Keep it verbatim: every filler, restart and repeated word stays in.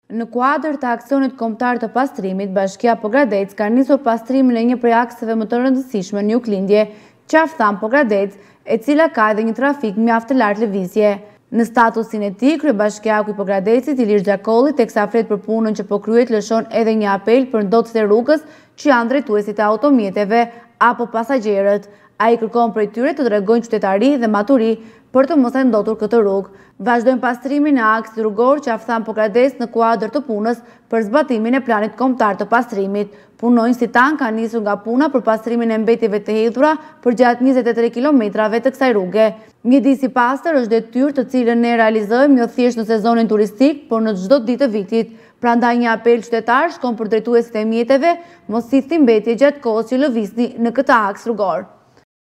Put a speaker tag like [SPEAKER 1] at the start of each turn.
[SPEAKER 1] Në kuadër të aksionit kombëtar të pastrimit, Bashkia Pogradec ka nisur pastrimin e një prej akseve më të rëndësishme në Juklindje, Qaftan Pogradec, e cila ka edhe një trafik mjaft të lartë lëvizje. Në statusin e tij, kryebashkiaku i Pogradecit, Ilir Xhakolli, teksa flet për punën që po kryhet, lëshon edhe një apel për ndotësit e rrugës që janë drejtuesit e automjeteve apo pasagjerët. Ai kërkon prej tyre të tregojnë qytetari dhe maturi për të mos e ndotur këtë rrugë. Vazhdojnë pastrimin e aksit rrugor Qaftan Pogradec në kuadër të punës për zbatimin e planit kombëtar të pastrimit. Punonjësit tanë kanë nisur nga puna për pastrimin e mbetjeve të hedhura për gjatë njëzet e tre kilometrave të kësaj rruge. Mjedisi i pastër është detyrë të cilën ne realizojmë jo thjesht në sezonin turistik, por në çdo ditë të vitit. Prandaj një apel qytetar shkon për drejtuesit e mjeteve mos sillni mbetje gjatë kohës që lëvizni në këtë aks rrugor.